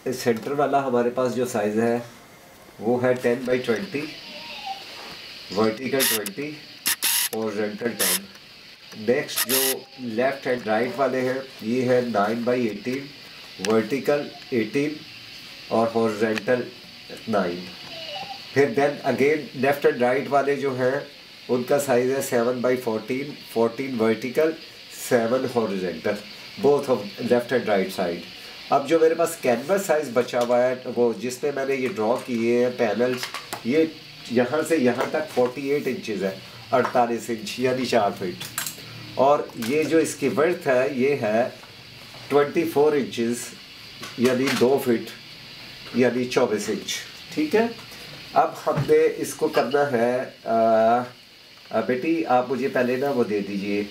Centre वाला हमारे पास जो साइज़ है वो है 10x20, वर्टिकल 20, हॉरिजॉन्टल 10। नेक्स्ट जो लेफ़्ट एंड राइट वाले हैं ये है 9x18, वर्टिकल 18 और हॉरिजॉन्टल 9। फिर then again left and right वाले जो हैं उनका साइज़ है 7x14, 14 vertical, 7 horizontal, both of left and right side. अब जो मेरे पास कैनवस साइज़ बचा हुआ है वो जिसमें मैंने ये ड्रॉ किए हैं पैनल्स, ये यहाँ से यहाँ तक 48 इंचज़ है, 48 इंच यानी 4 फीट। और ये जो इसकी वर्थ है ये है 24 इंचज़ यानी 2 फीट यानी 24 इंच। ठीक है, अब हमने इसको करना है बेटी आप मुझे पहले ना वो दे दीजिए,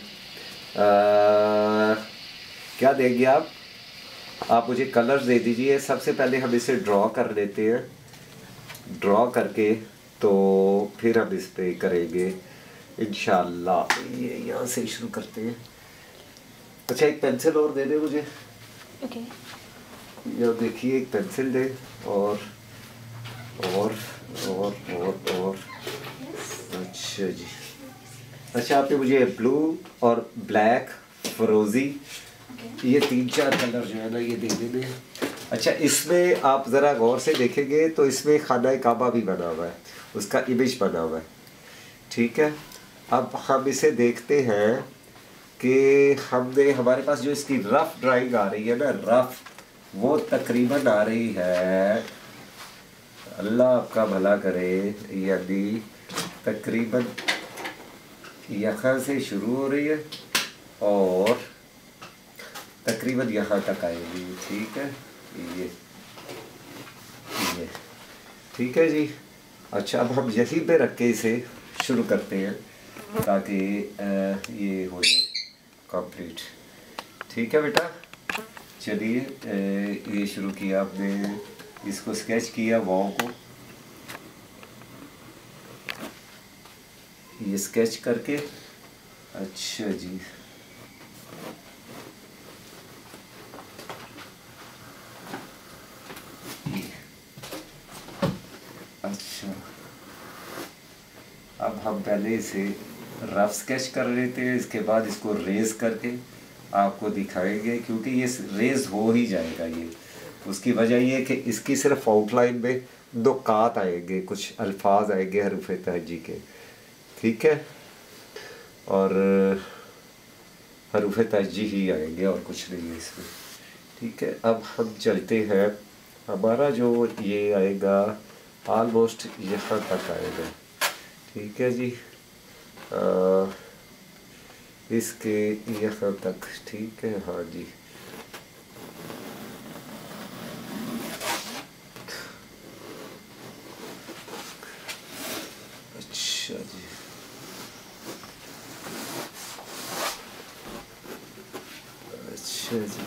क्या देंगे आप मुझे कलर्स दे दीजिए। सबसे पहले हम इसे ड्रॉ कर लेते हैं, ड्रॉ करके तो फिर हम इस पे करेंगे इंशाल्लाह। ये यहाँ से शुरू करते हैं। अच्छा एक पेंसिल और दे दे मुझे। ओके। ये देखिए एक पेंसिल दे और और और और और अच्छा जी, अच्छा आपने मुझे ब्लू और ब्लैक, फिरोजी, ये 3-4 कलर जो है ना ये दे देने। अच्छा इसमें आप ज़रा गौर से देखेंगे तो इसमें खाना काबा भी बना हुआ है, उसका इमेज बना हुआ है। ठीक है, अब हम इसे देखते हैं कि हमने हमारे पास जो इसकी रफ़ ड्राइंग आ रही है ना, रफ़ वो तकरीबन आ रही है, अल्लाह आपका भला करे, यानी तकरीबन यहाँ से शुरू हो रही है और तकरीबन यहाँ तक आएगी। ठीक है, ये ठीक है जी। अच्छा अब हम यहीं पे रख के इसे शुरू करते हैं ताकि ये हो जाए कंप्लीट। ठीक है बेटा, चलिए ये शुरू किया आपने, इसको स्केच किया वाव को, ये स्केच करके। अच्छा जी, अच्छा अब हम पहले इसे रफ स्केच कर लेते हैं, इसके बाद इसको रेज करके आपको दिखाएंगे, क्योंकि ये रेज हो ही जाएगा। ये उसकी वजह ये है कि इसकी सिर्फ आउटलाइन में नुकात आएंगे, कुछ अल्फाज आएंगे हरूफ तहजी के। ठीक है, और हरूफ तहजी ही आएंगे और कुछ नहीं है इसमें। ठीक है, अब हम चलते हैं, हमारा जो ये आएगा ऑलमोस्ट यहाँ तक आएगा। ठीक है जी, इसके यहाँ तक। ठीक है, हाँ जी, अच्छा जी, अच्छा जी,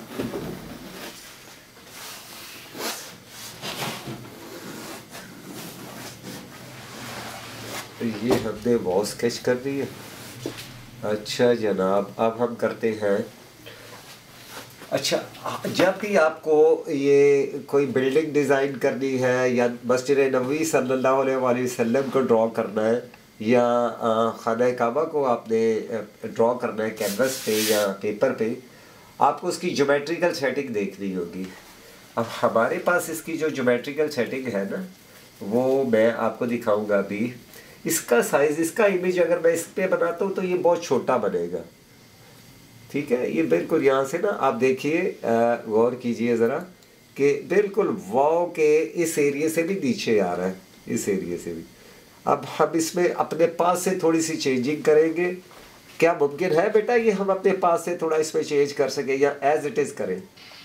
ये हमने वो स्केच कर दी है। अच्छा जनाब, अब हम करते हैं, अच्छा जब भी आपको ये कोई बिल्डिंग डिज़ाइन करनी है या मस्जिद नबवी सल्लल्लाहु अलैहि वसल्लम को ड्रॉ करना है या खाना काबा को आपने ड्रॉ करना है कैनवस पे या पेपर पे, आपको उसकी ज्योमेट्रिकल सेटिंग देखनी होगी। अब हमारे पास इसकी जो ज्योमेट्रिकल सेटिंग है ना वो मैं आपको दिखाऊंगा अभी। इसका साइज़, इसका इमेज अगर मैं इस पे बनाता हूँ तो ये बहुत छोटा बनेगा। ठीक है, ये बिल्कुल यहाँ से ना आप देखिए, गौर कीजिए ज़रा कि बिल्कुल वाव के इस एरिया से भी नीचे आ रहा है, इस एरिया से भी। अब हम इसमें अपने पास से थोड़ी सी चेंजिंग करेंगे। क्या मुमकिन है बेटा ये हम अपने पास से थोड़ा इसमें चेंज कर सकें या एज इट इज़ करें?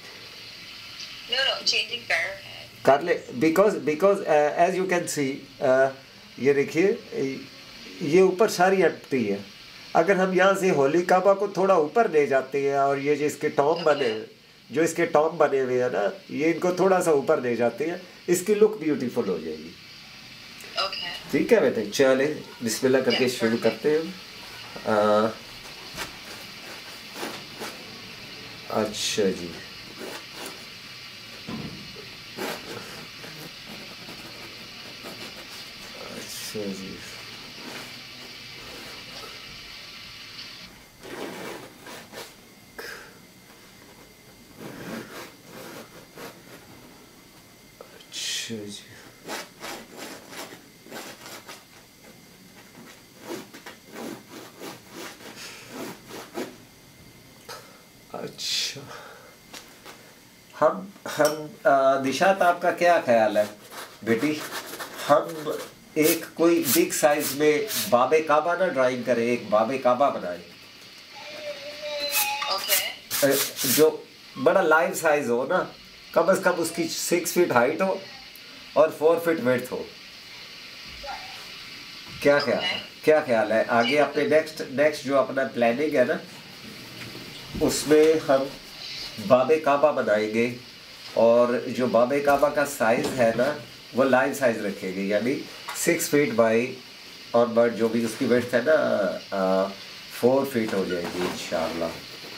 चेंजिंग कर ले, because as you can see, ये देखिए ये ऊपर सारी एम्प्टी है। अगर हम यहाँ से होली काबा को थोड़ा ऊपर ले जाते हैं और ये जो इसके टॉम बने, जो इसके टॉम बने हुए हैं ना, ये इनको थोड़ा सा ऊपर ले जाते हैं, इसकी लुक ब्यूटीफुल हो जाएगी। ठीक है बेटे, चले बिस्मिल्लाह करके शुरू करते हैं। अच्छा जी, अच्छा जी। अच्छा जी। अच्छा, निशात आपका क्या ख्याल है बेटी, हम एक कोई बिग साइज में बाबे काबा ना ड्राइंग करें, एक बाबे काबा बनाए जो बड़ा लाइव साइज हो ना, कम से कम उसकी 6 फीट हाइट हो और 4 फीट विड्थ हो। क्या ख्याल है आगे अपने नेक्स्ट जो अपना प्लानिंग है ना, उसमें हम बाबे काबा बनाएंगे और जो बाबे काबा का साइज़ है ना वो लाइव साइज़ रखेंगे, यानी 6 फीट बाई और बट जो भी उसकी विड्थ है ना 4 फीट हो जाएगी इंशाल्लाह।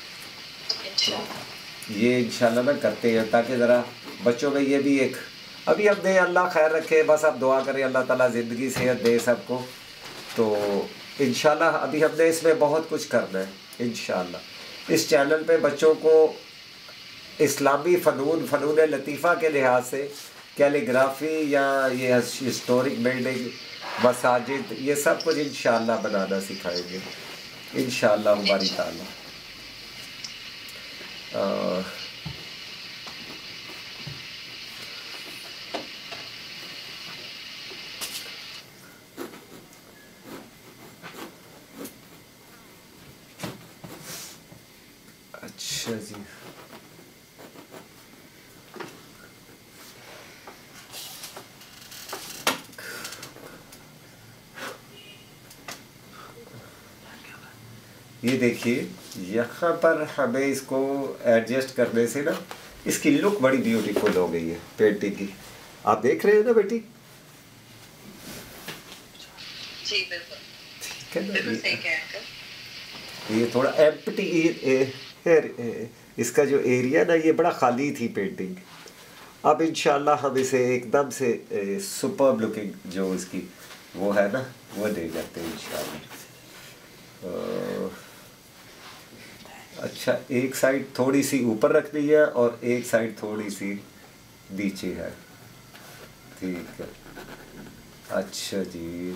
ये इंशाल्लाह ना करते हैं ताकि ज़रा बच्चों में ये भी एक, अभी हमने अल्लाह खैर रखे, बस आप दुआ करें अल्लाह ताला ज़िंदगी सेहत दे सबको, तो इंशाल्लाह अभी हमने इसमें बहुत कुछ करना है इंशाल्लाह। इस चैनल पे बच्चों को इस्लामी फ़नून लतीफ़ा के लिहाज से कैलीग्राफी या ये हिस्टोरिक बिल्डिंग, मसाजिद, ये सब कुछ इंशाल्लाह बनाना सिखाएंगे इंशाल्लाह हमारी ताला। अच्छा जी। ये देखिए यहाँ पर हमें इसको एडजस्ट करने से ना इसकी लुक बड़ी ब्यूटीफुल हो गई है पेंटिंग की, आप देख रहे हैं ना बेटी। जी बिल्कुल, ठीक है ना, बिल्कुल सही कह रहे हैं। ये थोड़ा एम्प्टी इसका जो एरिया ना ये बड़ा खाली थी पेंटिंग, अब इंशाल्लाह हम इसे एकदम से सुपर्ब लुकिंग जो इसकी वो है ना वो दे जाते हैं इंशाल्लाह। अच्छा, एक साइड थोड़ी सी ऊपर रखनी है और एक साइड थोड़ी सी नीचे है, ठीक है। अच्छा जी,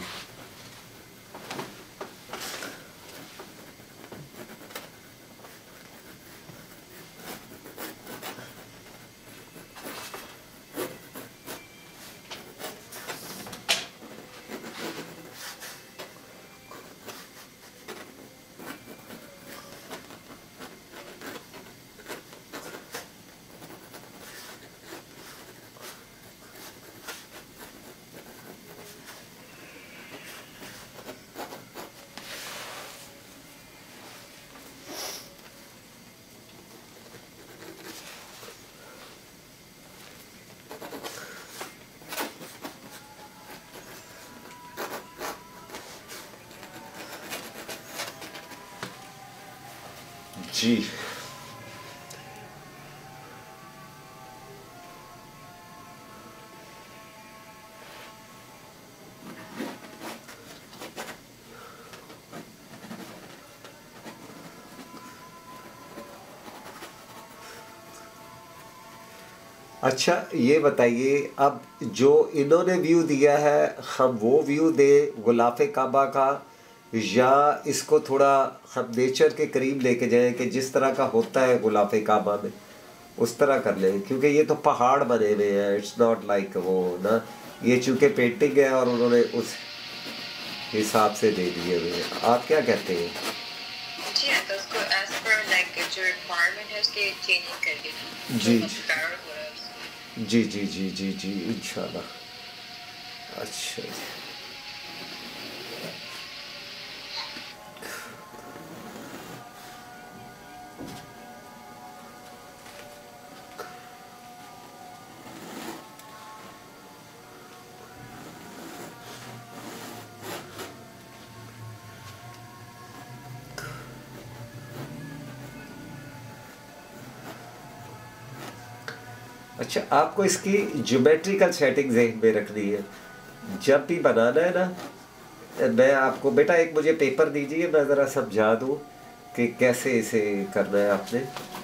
जी। अच्छा ये बताइए, अब जो इन्होंने व्यू दिया है हम वो व्यू दें गुलाफ़े काबा का, या इसको थोड़ा हम नेचर के करीब लेके जाएं कि जिस तरह का होता है गुलाफ़े काबा में उस तरह कर लें, क्योंकि ये तो पहाड़ बने हुए हैं, इट्स नॉट लाइक वो ना, ये चूँकि पेंटिंग है और उन्होंने उस हिसाब से दे दिए हुए हैं। आप क्या कहते हैं? जी हाँ, तो उसको एज पर लाइक जो रिक्वायरमेंट है उसके चेंजिंग करके जी जी जी जी जी जी जी इंशाल्लाह। अच्छा जी। अच्छा, आपको इसकी ज्योमेट्रिकल सेटिंग ज़हन में रखनी है जब भी बनाना है ना, मैं आपको बेटा एक मुझे पेपर दीजिए, मैं ज़रा समझा दूँ कि कैसे इसे करना है आपने।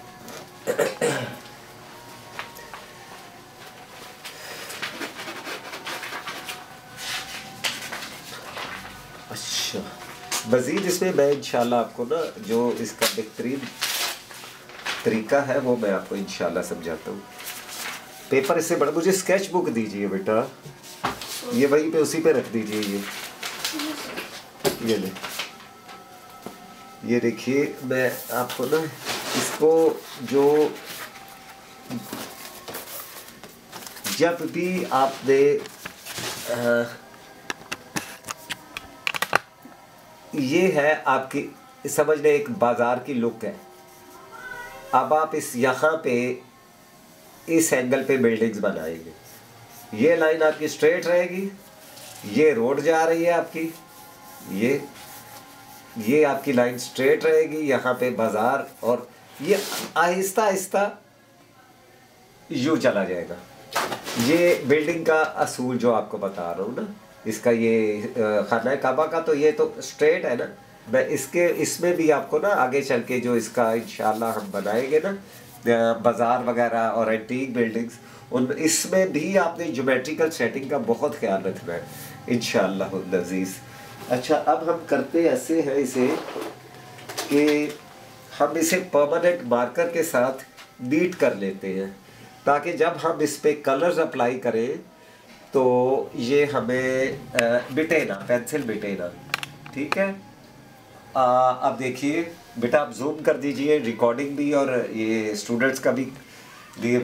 अच्छा, मज़ीद इसमें मैं इंशाल्लाह आपको ना जो इसका बेहतरीन तरीका है वो मैं आपको इंशाल्लाह समझाता हूँ। पेपर इससे बड़ा, मुझे स्केच बुक दीजिए बेटा, ये वहीं पे उसी पे रख दीजिए। ये ले, ये देखिए मैं आपको ना इसको जो जब भी आपने ये है आपकी समझ लें एक बाजार की लुक है। अब आप इस यहाँ पे इस एंगल पे बिल्डिंग्स बनाएंगे, ये लाइन आपकी स्ट्रेट रहेगी, ये रोड जा रही है आपकी, ये आपकी लाइन स्ट्रेट रहेगी, यहाँ पे बाजार, और ये आहिस्ता आहिस्ता यूँ चला जाएगा। ये बिल्डिंग का असूल जो आपको बता रहा हूँ ना, इसका ये खाना काबा का तो ये तो स्ट्रेट है ना, मैं इसमें भी आपको ना आगे चल के जो इसका इंशाल्लाह हम बनाएंगे ना बाज़ार वगैरह और एंटीक बिल्डिंग्स, उन इसमें भी आपने ज्योमेट्रिकल सेटिंग का बहुत ख्याल रखना है इंशाल्लाह अज़ीज़। अच्छा, अब हम करते ऐसे हैं इसे कि हम इसे परमानेंट मार्कर के साथ नीट कर लेते हैं, ताकि जब हम इस पे कलर्स अप्लाई करें तो ये हमें मिटे ना, पेंसिल मिटे ना। ठीक है, अब देखिए बेटा, आप जूम कर दीजिए, रिकॉर्डिंग भी और ये स्टूडेंट्स का भी दिए।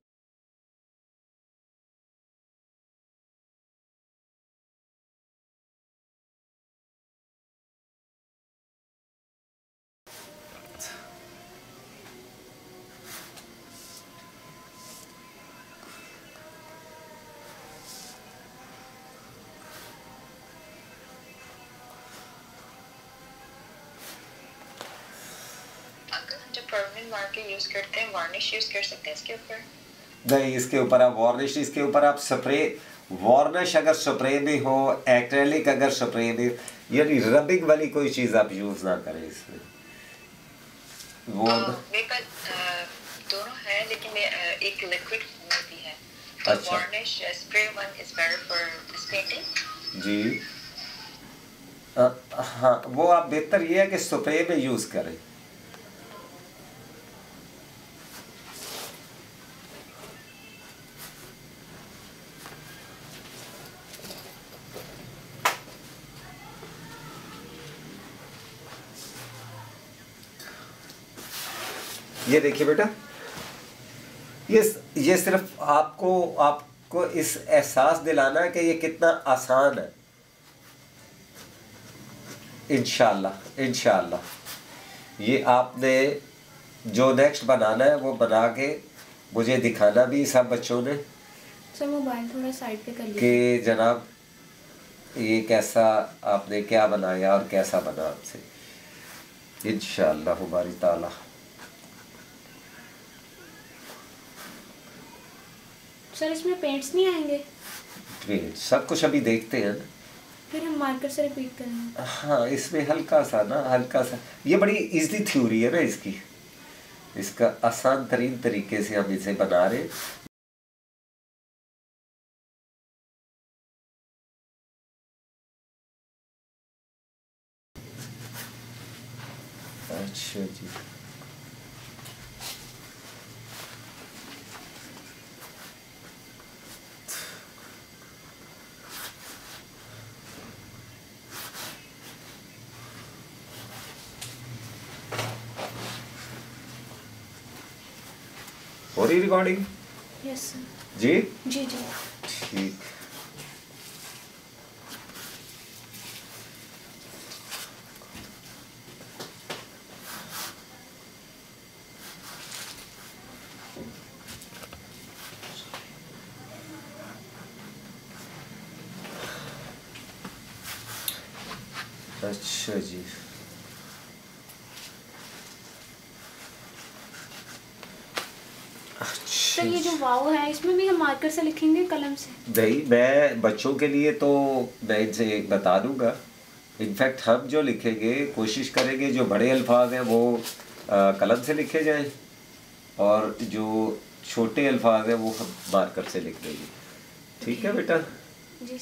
जो परमानेंट मार्कर यूज करते हैं, वार्निश यूज कर सकते हैं इसके ऊपर? नहीं, इसके ऊपर आप वार्निश, इसके ऊपर आप स्प्रे, वार्निश अगर स्प्रे में हो, एक्रेलिक अगर स्प्रे में, यानी रबिंग वाली कोई चीज़ आप यूज़ ना करें इसमें। वो मेरे पास दोनों है, लेकिन एक लिक्विड में भी है। तो varnish spray one is better for painting. जी हाँ, वो आप बेहतर ये है कि स्प्रे में यूज़ करें। ये देखिए बेटा, ये सिर्फ आपको इस एहसास दिलाना है कि ये कितना आसान है। इंशाल्लाह ये आपने जो नेक्स्ट बनाना है वो बना के मुझे दिखाना भी सब बच्चों ने। सर मोबाइल थोड़ा साइड पे कर लीजिए कि जनाब ये कैसा आपने क्या बनाया और कैसा बना आपसे, इंशाल्लाह हमारी ताला। सर इसमें पेंट्स नहीं आएंगे? पेंट सब कुछ अभी देखते हैं ना, फिर हम मार्कर से रिपीट करेंगे। हाँ, इसमें हल्का सा ये बड़ी इजी थ्योरी है ना इसकी, इसका आसान तरीन तरीके से हम इसे बना रहे। अच्छा जी, हो रही रिकॉर्डिंग? Yes sir. जी जी जी। ठीक। अच्छा जी, अच्छा सर ये जो वाव है इसमें भी हम मार्कर से लिखेंगे कलम से? नहीं, मैं बच्चों के लिए तो मैं इनसे एक बता दूंगा। इनफैक्ट हम जो लिखेंगे कोशिश करेंगे जो बड़े अल्फाज हैं वो कलम से लिखे जाएं, और जो छोटे अल्फाज हैं वो हम मार्कर से लिख देंगे। ठीक है बेटा? जी।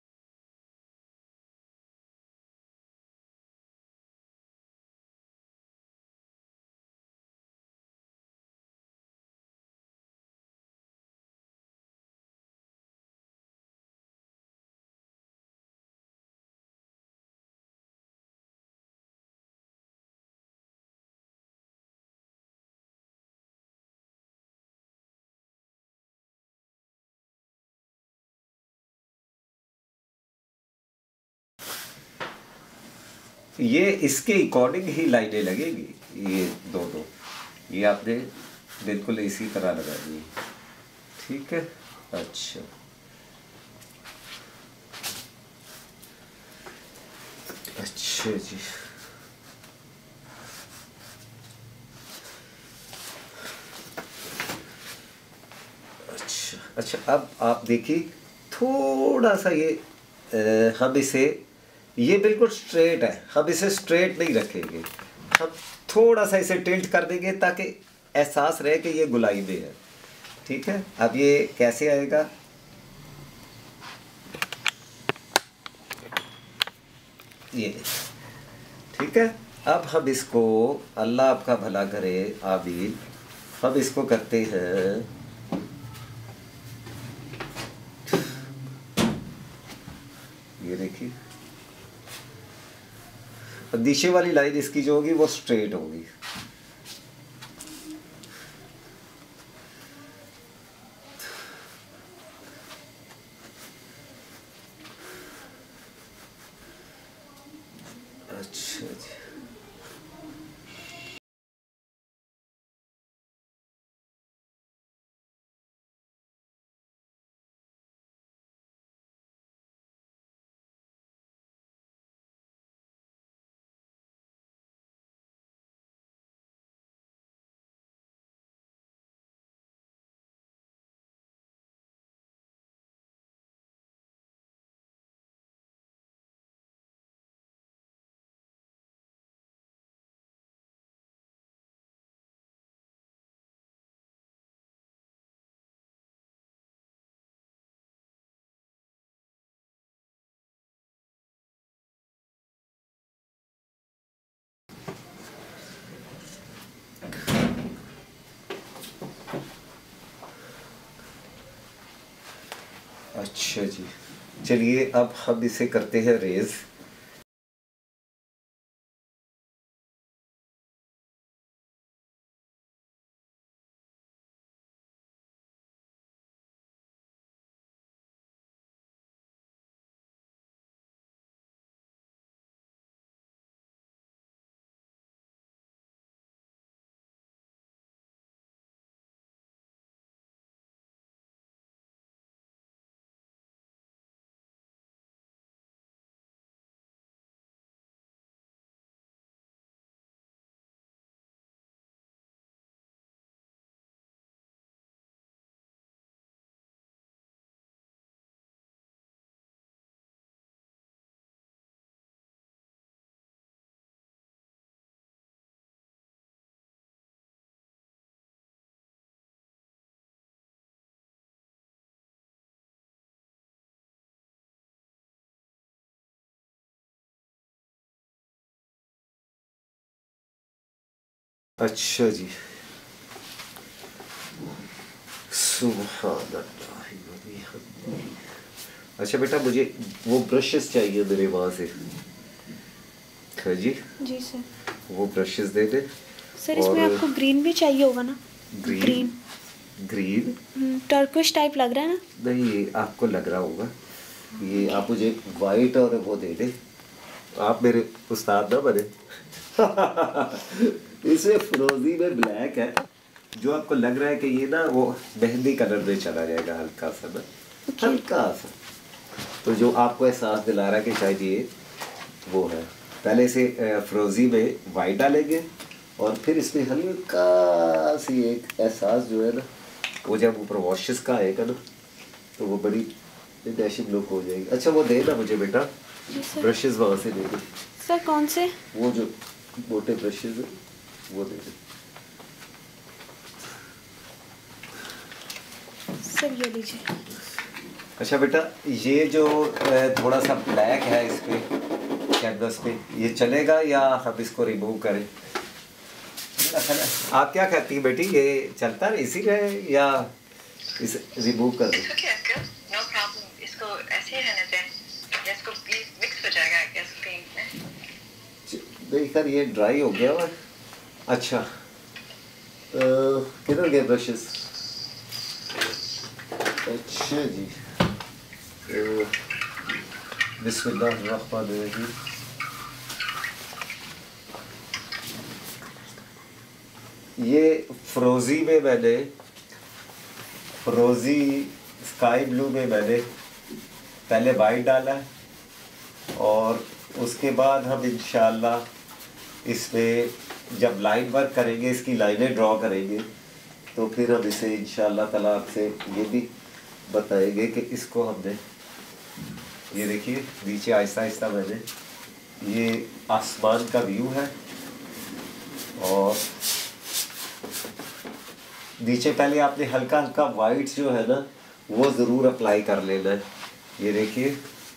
ये इसके अकॉर्डिंग ही लाइनें लगेगी, ये दोनों, ये आपने बिल्कुल इसी तरह लगा दी। ठीक है? अच्छा, अच्छा जी। अच्छा अच्छा, अब आप देखिए थोड़ा सा ये हम इसे, ये बिल्कुल स्ट्रेट है, हम इसे स्ट्रेट नहीं रखेंगे, हम थोड़ा सा इसे टिल्ट कर देंगे ताकि एहसास रहे कि ये गुलाई में है। ठीक है? अब ये कैसे आएगा? ये, ठीक है? अब हम इसको, अल्लाह आपका भला करे, आमीन, हम इसको करते हैं, ये देखिए नीचे वाली लाइन इसकी जो होगी वो स्ट्रेट होगी। अच्छा जी, अच्छा जी, चलिए अब हम इसे करते हैं रेज। अच्छा जी, सुभान अल्लाह। अच्छा बेटा, मुझे वो ब्रशेस चाहिए मेरे वहाँ से। हाँ जी जी सर। वो ब्रशेस दे दे। सर इसमें आपको ग्रीन भी चाहिए होगा ना? ग्रीन? ग्रीन टर्किश टाइप लग रहा है ना? नहीं, आपको लग रहा होगा। ये आप मुझे वाइट और वो दे दे, आप मेरे उस्ताद ना बने। इसमें फिरोजी में ब्लैक है, जो आपको लग रहा है कि ये ना वो मेहंदी कलर में चला जाएगा हल्का सा ना, हल्का सा, तो जो आपको एहसास दिला रहा है कि शायद ये वो है। पहले से फिरोजी में वाइट डालेंगे और फिर इसमें हल्का सी एक एहसास जो है ना वो जब ऊपर वॉशेस का आएगा ना तो वो बड़ी डैशिंग लुक हो जाएगी। अच्छा वो देना मुझे बेटा, जी सर। ब्रशेस वहाँ से दे दे, सर कौन से? वो जो मोटे ब्रशेस है वो दे दे। सर ये लीजिए। अच्छा बेटा ये जो थोड़ा सा ब्लैक है इस पे कैनवस पे, ये चलेगा या हम इसको रिमूव करें? आप क्या कहती हैं बेटी, ये चलता है इसी में या इसे रिमूव कर दें? It's okay, uncle. No problem. इसको ऐसे ही रहने दें। या इसको मिक्स हो जाएगा I guess paint में। नहीं सर ये ड्राई हो गया हुआ। अच्छा किधर गए ब्रशेस? अच्छा जी, बिस्मिल्लाहिर्रहमानिर्रहीम। ये फ्रोजी में मैंने, फ्रोजी स्काई ब्लू में मैंने पहले वाइट डाला है और उसके बाद हम इंशाल्लाह इसमें जब लाइन वर्क करेंगे, इसकी लाइनें ड्रॉ करेंगे तो फिर हम इसे इंशाल्लाह ताला आपसे ये भी बताएंगे कि इसको हमने, ये देखिए नीचे आहिस्ता आहिस्ता मैंने, ये आसमान का व्यू है और नीचे पहले आपने हल्का हल्का वाइट जो है ना वो ज़रूर अप्लाई कर लेना है। ये देखिए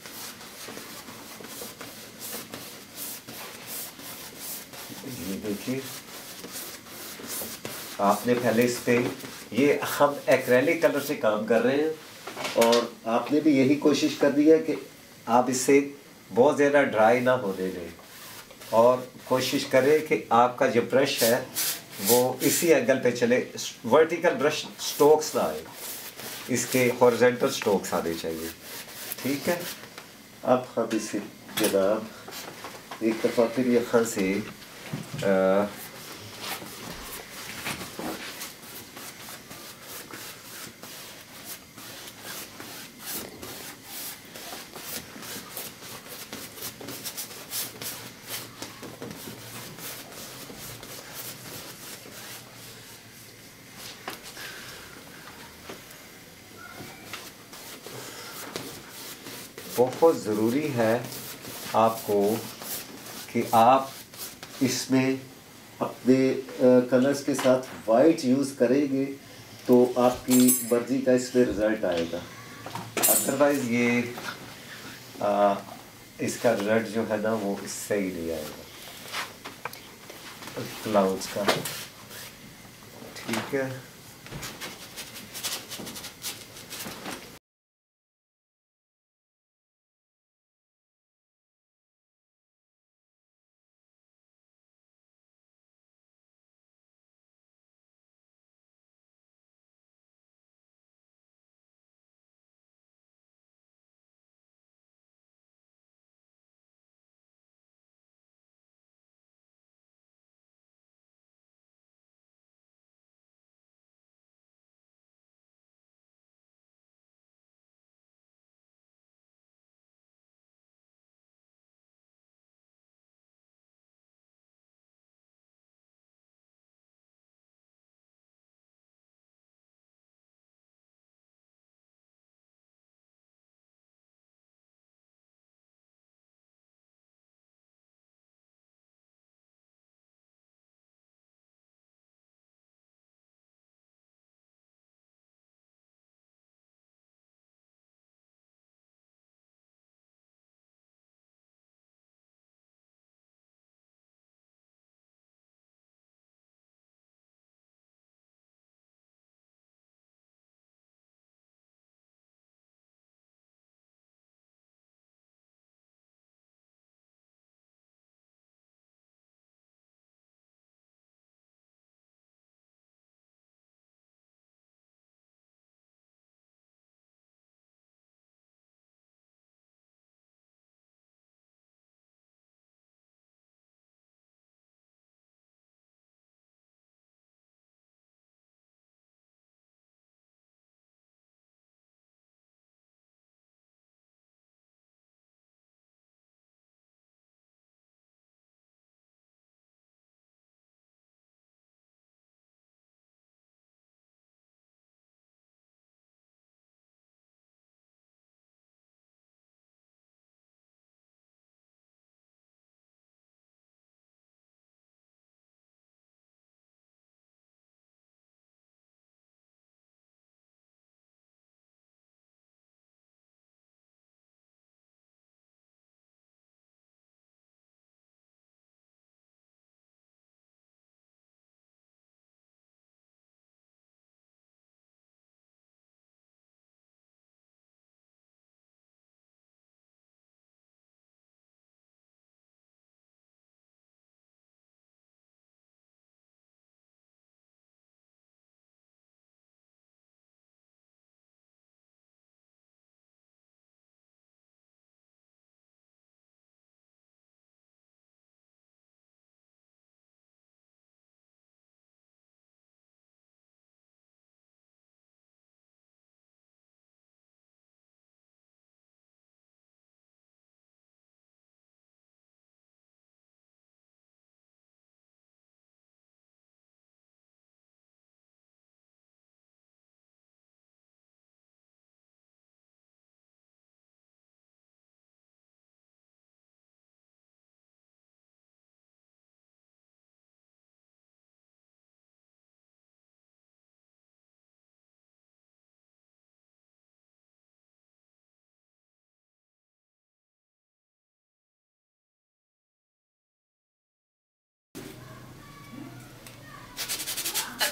आपने पहले इस पे, ये हम एक्रेलिक कलर से काम कर रहे हैं और आपने भी यही कोशिश करनी है कि आप इससे बहुत ज़्यादा ड्राई ना होने दें और कोशिश करें कि आपका जो ब्रश है वो इसी एंगल पे चले, वर्टिकल ब्रश स्ट्रोक्स ना आए, इसके हॉरिजॉन्टल स्ट्रोक्स आने चाहिए। ठीक है, अब हम इसे जनाब एक दफ़ा फिर यहाँ से बहुत ज़रूरी है आपको कि आप इसमें अपने कलर्स के साथ वाइट यूज़ करेंगे तो आपकी मर्ज़ी का इसमें रिज़ल्ट आएगा, अदरवाइज़ ये इसका रिज़ल्ट जो है ना वो इससे ही नहीं आएगा क्लाउड्स का। ठीक है।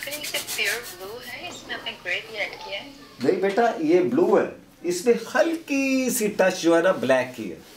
अंकल ये प्योर ब्लू है, इसमें आपने ग्रे भी ऐड किया है? नहीं बेटा, ये ब्लू है, इसमें हल्की सी टच जो है ना ब्लैक की है।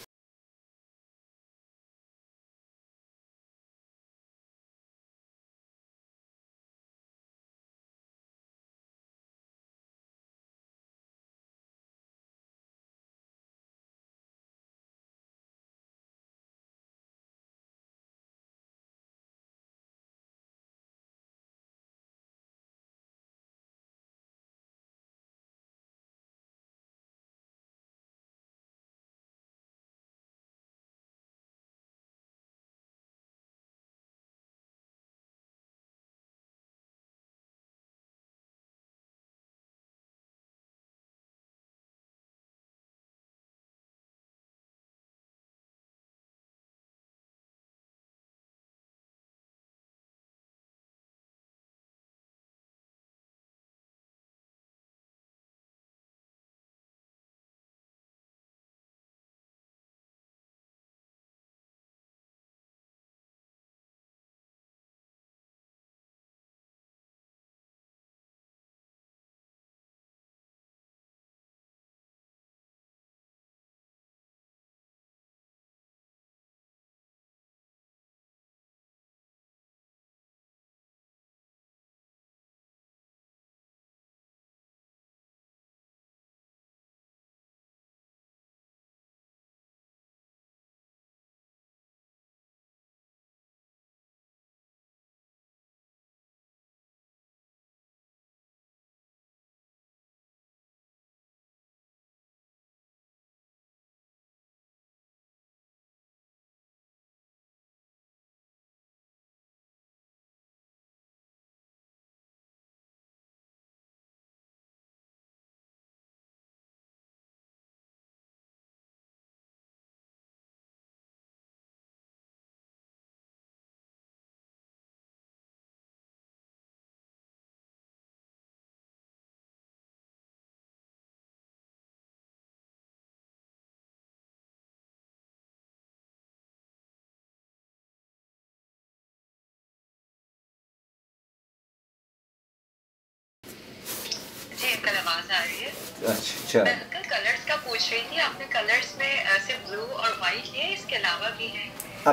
जी अंकल, आवाज आ रही है? अच्छा, मैं अंकल कलर्स का पूछ रही थी, आपने कलर्स में सिर्फ ब्लू और व्हाइट लिए, इसके अलावा भी है?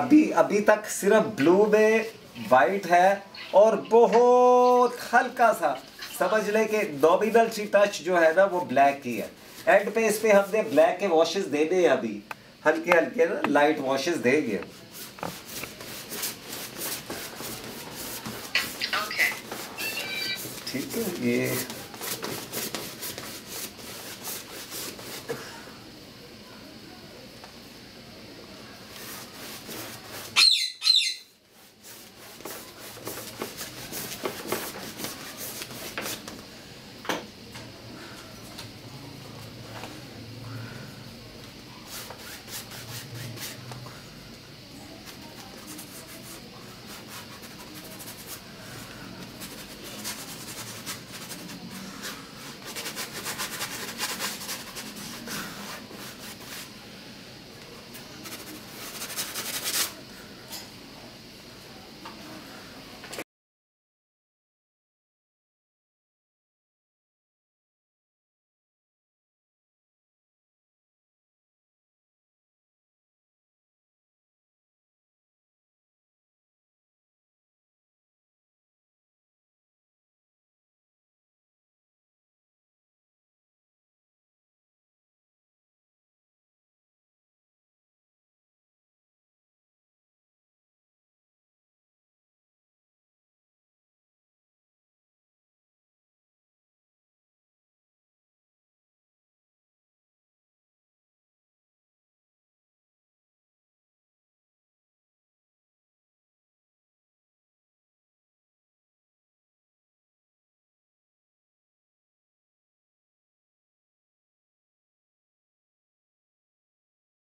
अभी तक सिर्फ ब्लू में वाइट है और बहुत हल्का सा, समझ ले कि नॉमिनल सी टच जो है ना वो ब्लैक की है। एंड पे इस पे हमने ब्लैक के वॉशेस देने हैं, अभी हल्के हल्के ना लाइट वॉशेस देंगे। ओके, ठीक है, ये